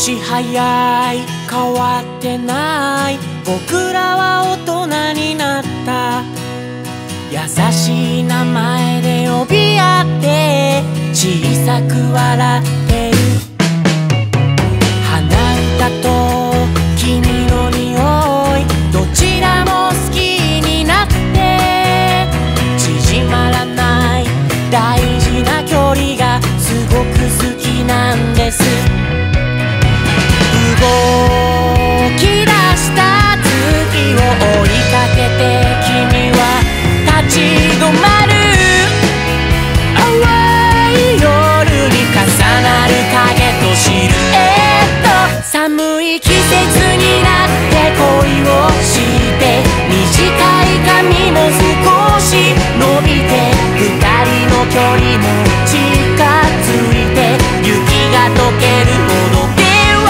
年早い変わってない僕らは大人になった。優しい名前で呼び合って小さく笑ってる。鼻歌と君の匂いどちらも好きになって縮まらない大事な距離がすごく好きなんです。動き出した月を追いかけて君は立ち止まる。淡い夜に重なる影とシルエット。寒い季節になって恋をして短い髪も少し伸びて二人の距離も近づいて雪が溶けるほど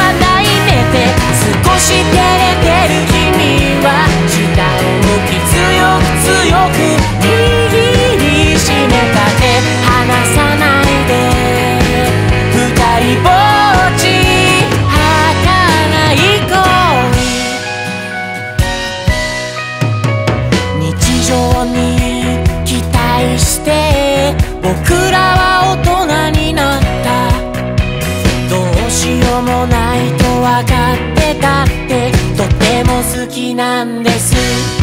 少し照れてる君は下を向き強く強く握りしめた手離さないで二人ぼっち儚い恋。日常に期待して僕らは大人になった。どうしようもないと分かってたってとても好きなんです。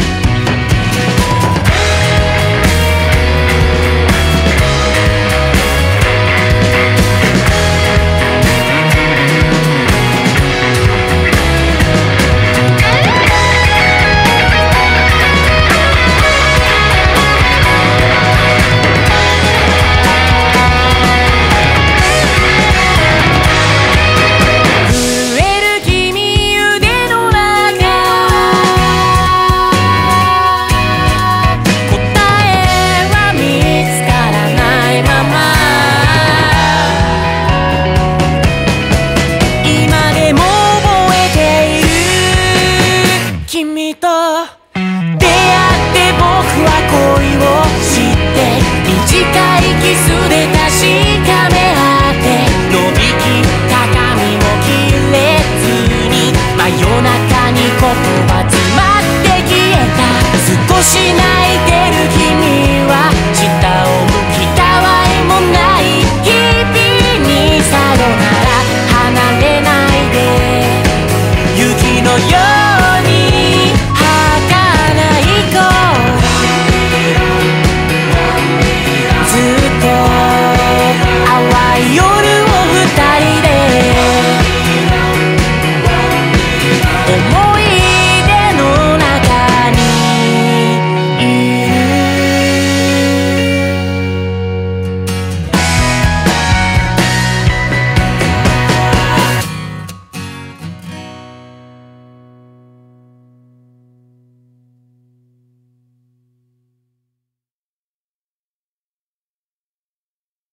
君と出会って僕は恋を知って短いキスで